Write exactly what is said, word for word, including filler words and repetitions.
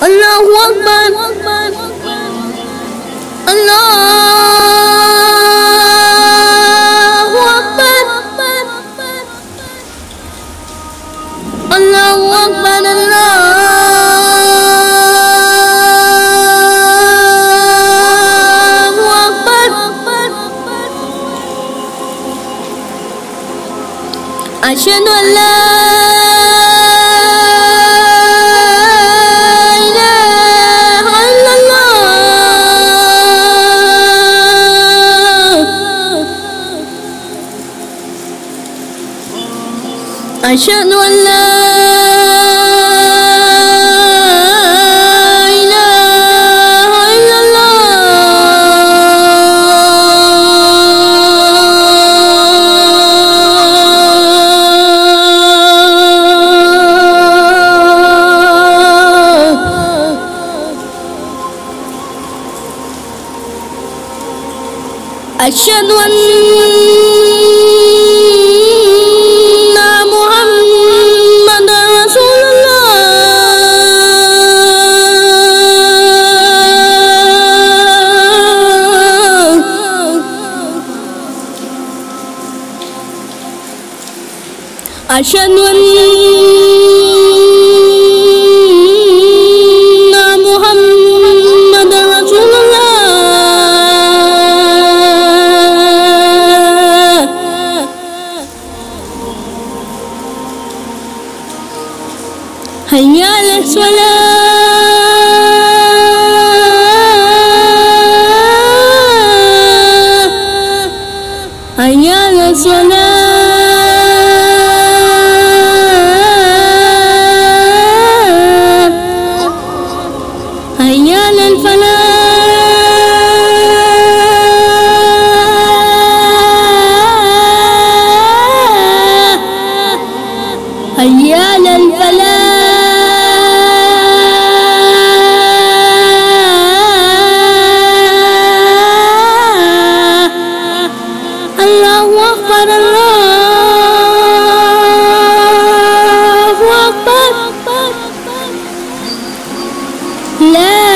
الله أكبر الله أكبر الله أكبر الله أكبر أشهد أن لا أشهد أن لا إله إلا الله أشهد أن أشهد أن محمد رسول الله حي على الصلاة حي على الصلاة حي على الفلاح الله أكبر الله أكبر لا